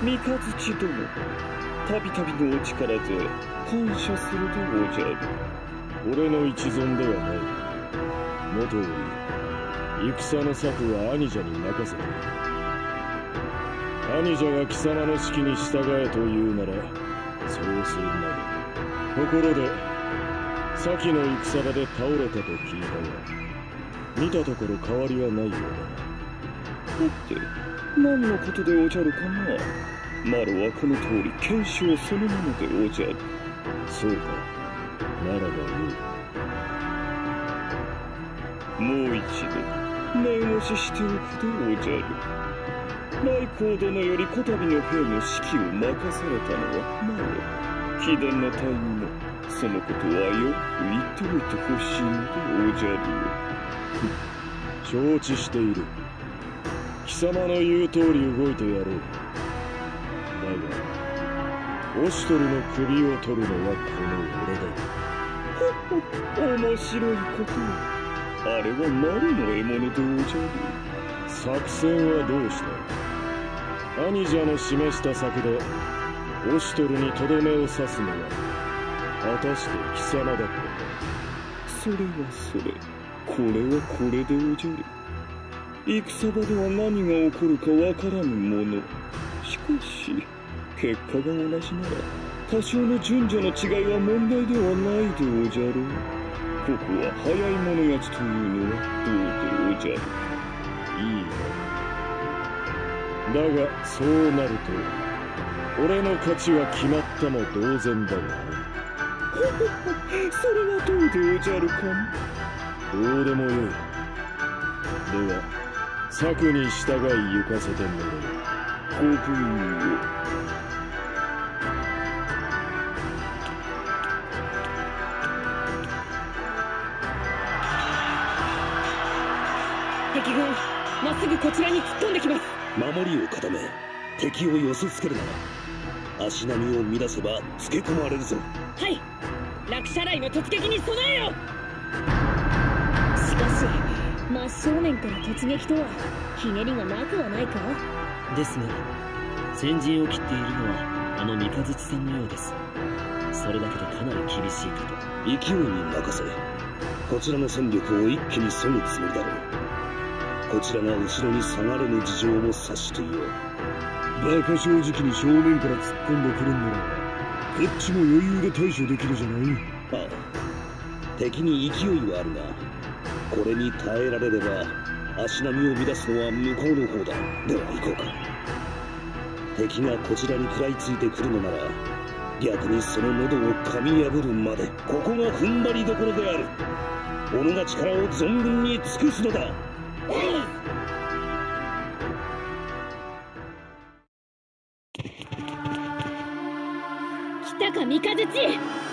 三日月殿、たびたびのお力添え感謝するでおじゃる。 俺の一存ではない。もとより戦の策は兄者に任せた。兄者が貴様の指揮に従えと言うならそうするまで。ところで先の戦場で倒れたと聞いたが、見たところ変わりはないようだな。 だって何のことでおじゃるかな。マロはこの通り剣士そのものでおじゃる。 そうか、ならばよい。もう一度念押ししておくでおじゃる。来光殿よりこたびの兵の指揮を任されたのはマロ。秘伝の隊員もそのことはよく言っておいてほしいのでおじゃる承知している。貴様の言う通り動いてやろう。だがオシュトルの首を取るのはこの俺だ。 面白いこと。あれはマロの獲物でおじゃる。 作戦はどうした？兄者の示した策でオシュトルにとどめを刺すのは果たして貴様だった。 それはそれ、これはこれでおじゃる。戦場では何が起こるかわからぬもの。しかし結果が同じなら多少の順序の違いは問題ではないでおじゃる。ここは早い者勝ちというのはどうでおじゃる。 いいな。だがそうなると俺の勝ちは決まったも同然だがな。 それはどうでおじゃるかな。 どうでもよい。では策に従い行かせてもらう。 ご分を。 敵軍、まっすぐこちらに突っ込んできます。 守りを固め、敵を寄せつけるなら足並みを乱せばつけ込まれるぞ。 はい、落車雷の突撃に備えよ。しかし真正面から突撃とはひねりがなくはないか。 ですが先陣を切っているのはあの三日月さんのようです。それだけでかなり厳しいかと。 勢いに任せ、こちらの戦力を一気に削ぐつもりだろう。こちらが後ろに下がれぬ事情も察していよう。 バカ正直に正面から突っ込んでくるんならこっちも余裕で対処できるじゃない。 ああ、敵に勢いはあるがこれに耐えられれば足並みを乱すのは向こうの方だ。では行こうか。敵がこちらに食らいついてくるのなら逆にその喉を噛み破るまでここが踏ん張りどころである。己が力を存分に尽くすのだ。 来たか三日月。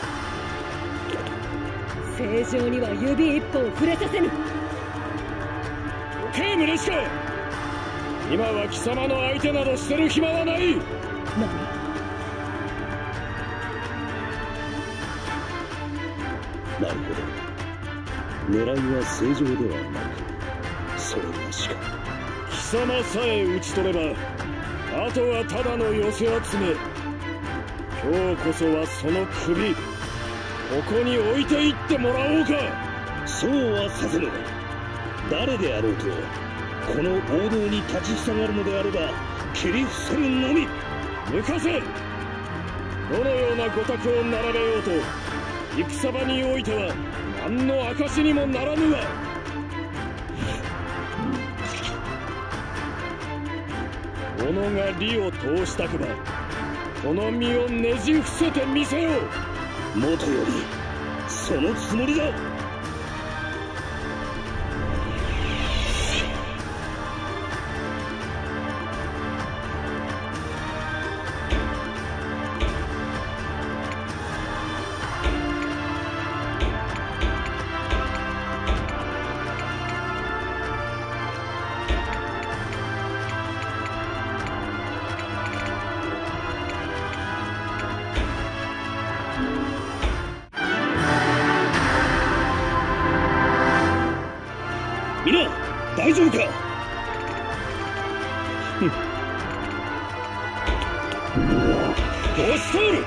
正常には指一本触れさせぬ。 警務ですか。今は貴様の相手などしてる暇はない。 なるほど、狙いは正常ではない。それがしか貴様さえ討ち取ればあとはただの寄せ集め。今日こそはその首ここに置いていってもらおうか。 そうはさせぬ。誰であろうとこの王道に立ちふさがるのであれば切り伏せるのみ。 抜かせ。どのような御託を並べようと戦場においては何の証にもならぬわ。己が利を通したくばこの身をねじ伏せてみせよう。 もとよりそのつもりだ。皆大丈夫か。 押し通る。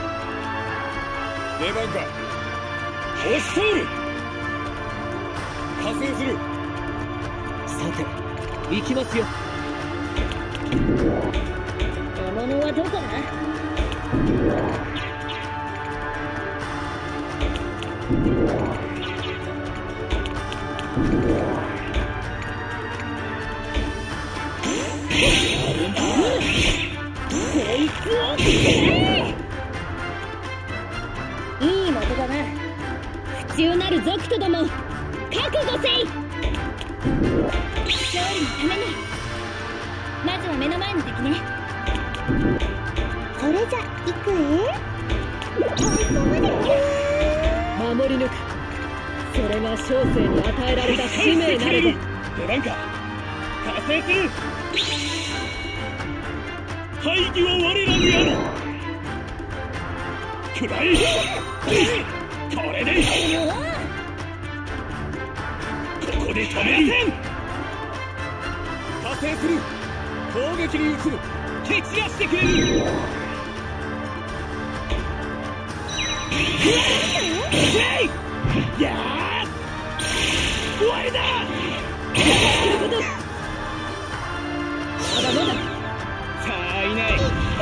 出番か。押し通る。加勢する。 さて行きますよ。 獲物はどこだ？こいつをいい的だな。不忠なる族徒ども、覚悟せい。勝利のためにまずは目の前の敵ね。それじゃ行く守り抜く。それが小生に与えられた使命なれば。 出番か。加勢する。大義は我らにある。くらい。これでここで止める。加勢する。攻撃に移る。蹴散らしてくれる。やあ終わりだ。 まだまだ。 さあいない。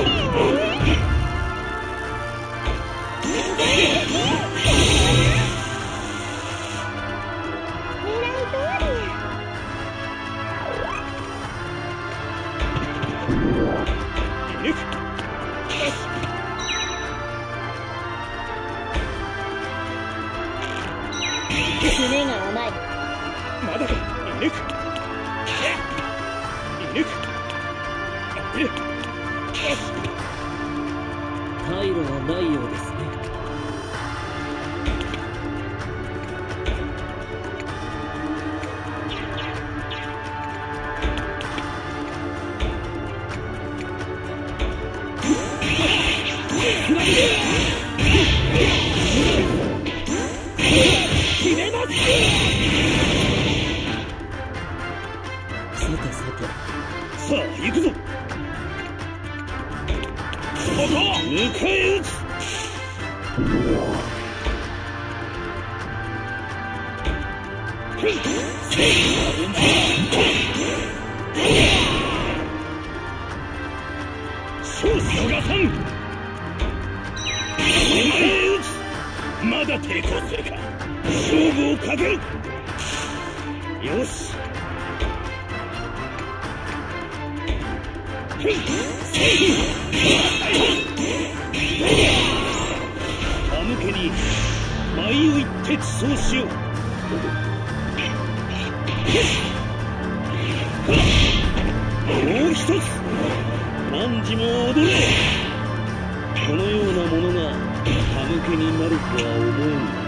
夢が甘い。 まだか。射抜く。射抜く。やってる。よし。 退路はないようですね。 さあ行くぞ。ここ迎え撃つ。少々がさん。迎え撃つ。まだ抵抗するか。勝負をかける。よし。歯向けに舞を行って地層しよう。もう一つ汝も踊れ。このようなものが歯向けになるとは思うが。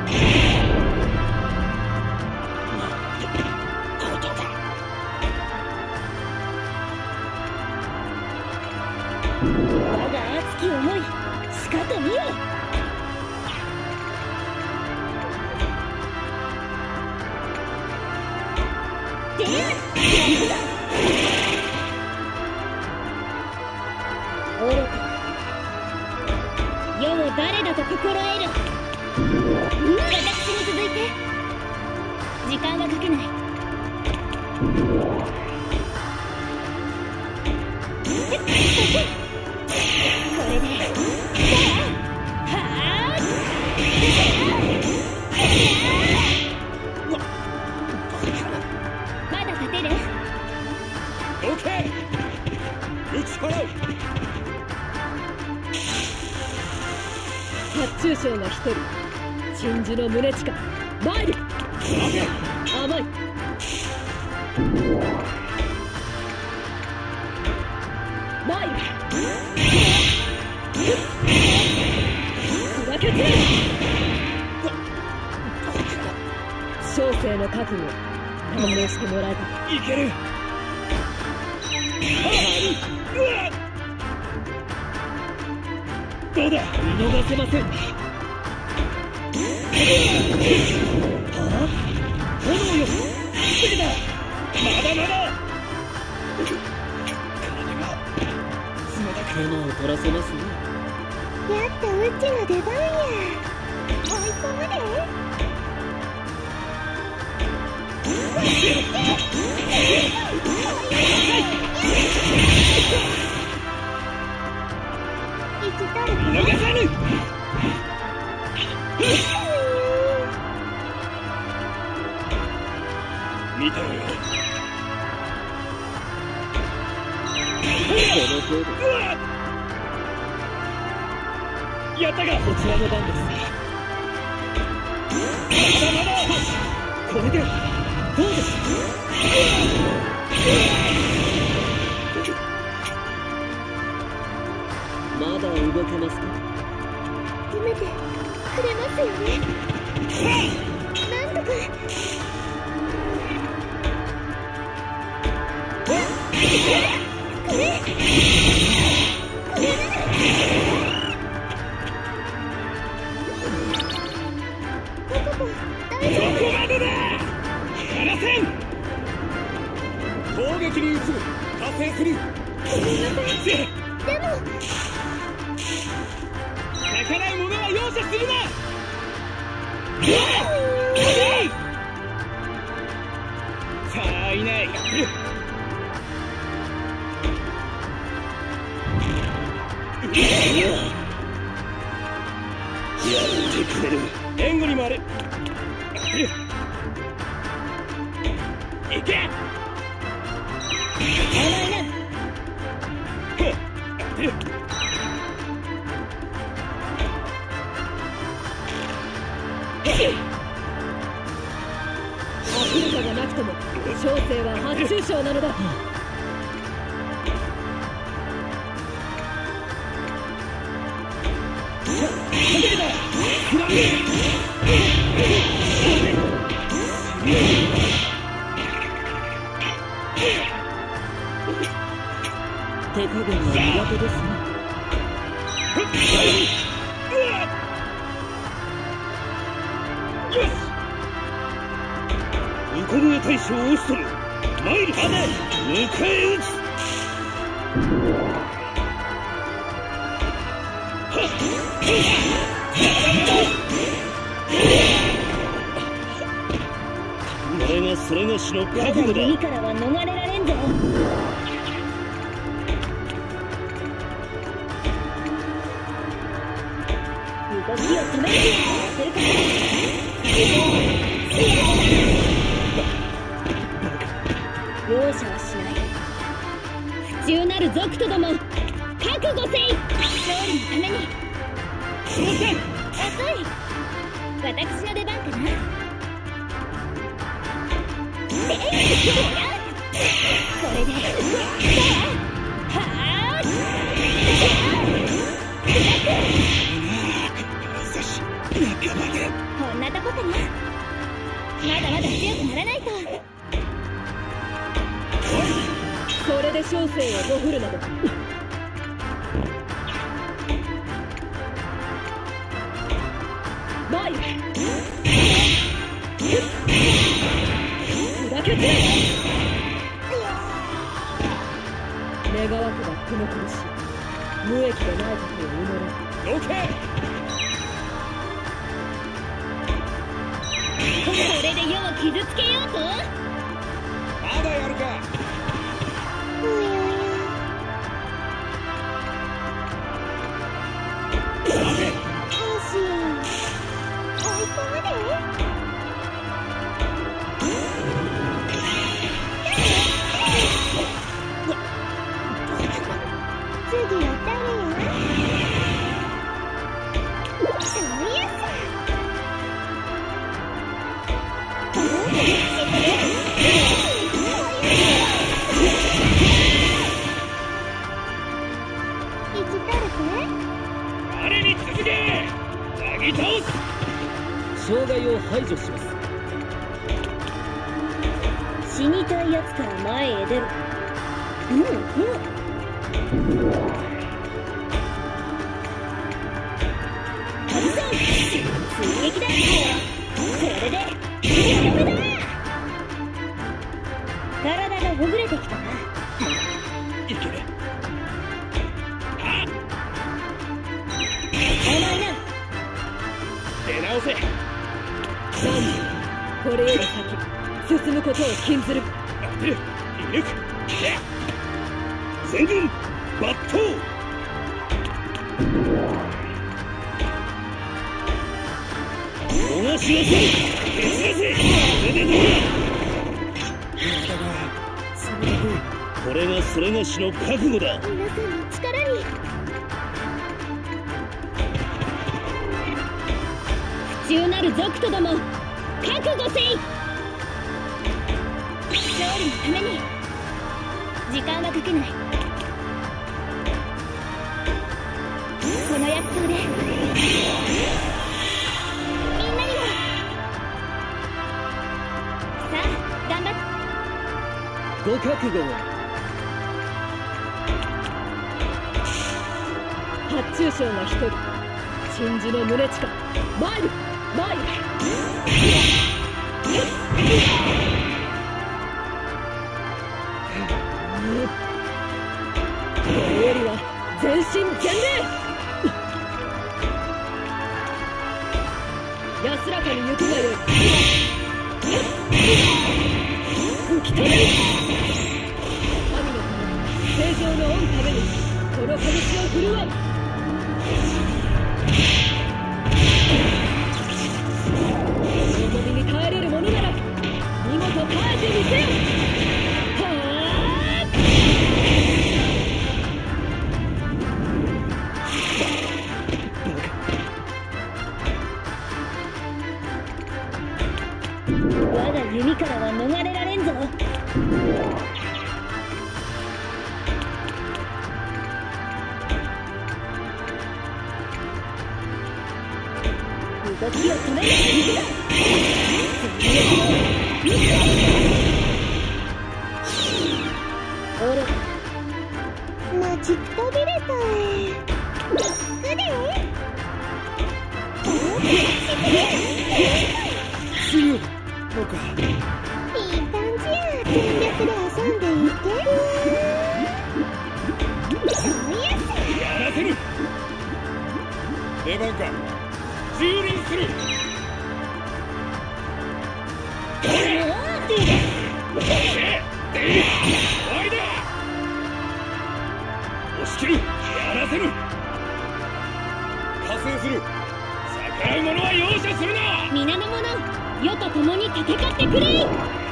我が熱き思い、しかと見よ。で愚か。世を誰だと心得る。私に続いて。時間はかけない。これでまだ勝てる。 オッケー。打ち払う。 甲冑将が一人。鎮守の宗近参る。甘い。参る。砕けて。小生の覚悟堪能してもらえた。 いける。どうだ。見逃せません。炎よ。すぐだ。まだまだ。金が冷たく。 手間を取らせますね。 とうちの出番や。追い込むで。 見逃さぬ。見てろよ。この程度。やったがこちらの番です。まだまだ。これでどうです。 まだ動けますか。 褒めてくれますよね。なんとか。これどこまでだ。離せん。攻撃に移る。加勢する。 でも逆らう者は容赦するな。さあいない。やってくれる。援護に回れ。行け。 アフリカがなくとも小生は発注賞なのだ。 手加減は苦手ですね。 ニコムエ大将を押し取る。参る。迎え撃つ。これがそれがしの覚悟だ。 耳からは逃れられんぞ。動きを止める。するか。容赦はしない。不忠なる族とども覚悟せい。勝利のために。遅い。私の出番かな。これでこんなとこかな。まだまだ強くならないと。 これで小生をご振るなど。バイ砕けて。願わくばこの苦しい無益でないことを祈れ。 どけ。 これで世を傷つけようと。 まだやるか。 障害を排除します。 死にたいやつから前へ出る。追撃だ。これでダメだ。体がほぐれてきたな。 いける。 直せ。 これより先進むことを禁ずる。 当てる。射抜く。 全軍抜刀。逃しなさい。消しなせ。これでどうだ。これがそれがしの覚悟だ。 皆さんの力に不忠なる族徒ども覚悟せい。勝利のために時間はかけない。この約束でみんなにもさあ頑張って。 ご覚悟を。発注将が一人、真珠の胸近参る参る。これよりは全身全霊。安らかに行くがよい。吹き飛べ。神のため、正常の恩ためにこの拳を振るわう。重みに耐えれるものなら見事耐えてみせよ。 我が弓からは逃れられんぞ。動きを止める。おれ待ちくたびれたい。 強いのか。 いい感じや。全力で遊んでいて。 やらせる。出番か。蹂躙する。どうだ。終わりだ。押し切る。やらせる。加勢する。逆らう者は容赦するな。 皆の者、世と共に戦ってくれ。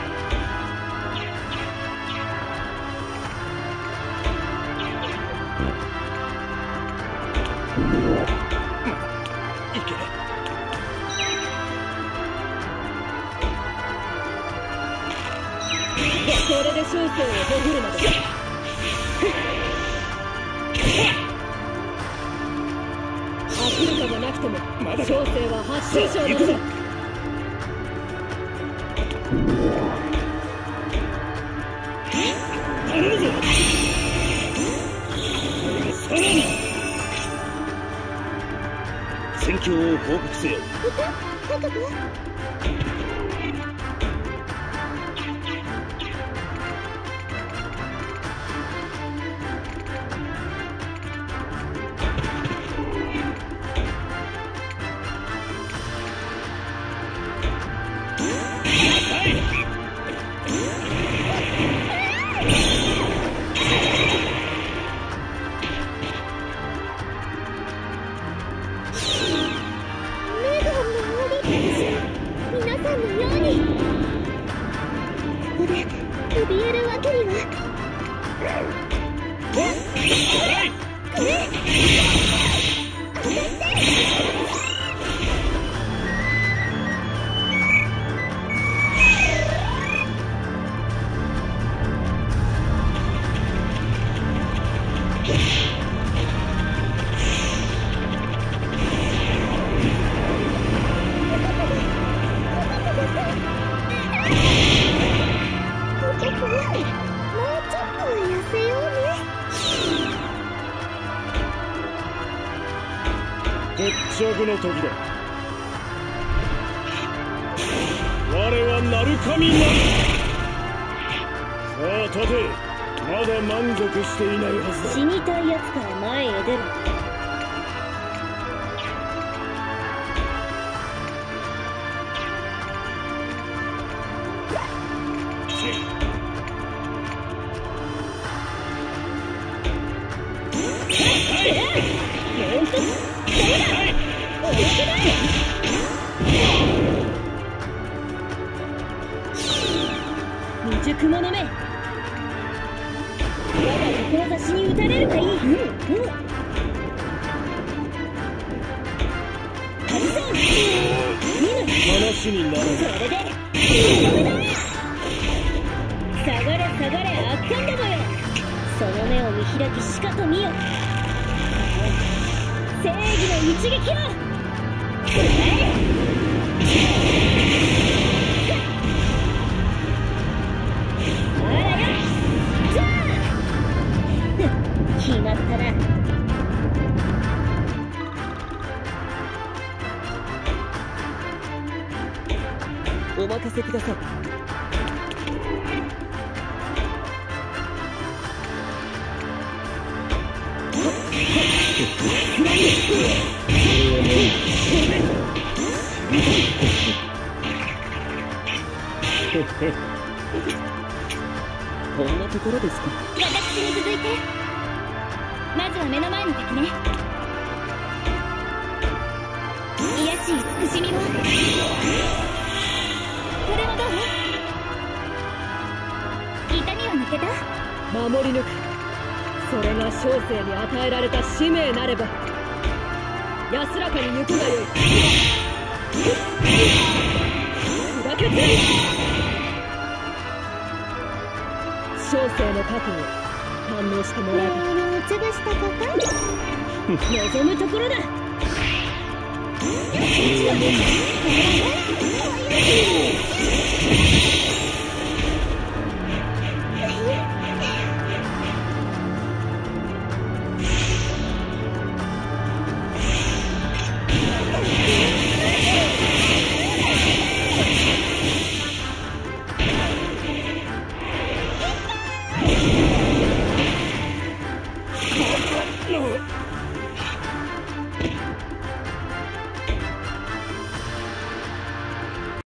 これで小生をほぐるまで。アフリカがなくても小生は発信賞なのだ。 頼むぞ。さらに戦況を報告せよ。 覚悟。 決着の時だ。我は鳴神なり。さあ立て。まだ満足していないはずだ。 死にたいやつから前へ出る。 者め。 我が志に打たれるがいい。 話にならない。 それで下がれ下がれ、あっかんどもよ。その目を見開きしかと見よ。正義の一撃を。あらよ、じゃあ決まったな。 お任せください。こんなところですか。 私に続いて。まずは目の前の敵ね。癒やしい慈しみを。これはどう？痛みは抜けた？ 守り抜く。それが小生に与えられた使命なれば安らかに行くがよい。砕けて小生の覚悟を堪能してもらう。 潰したこと望むところだ。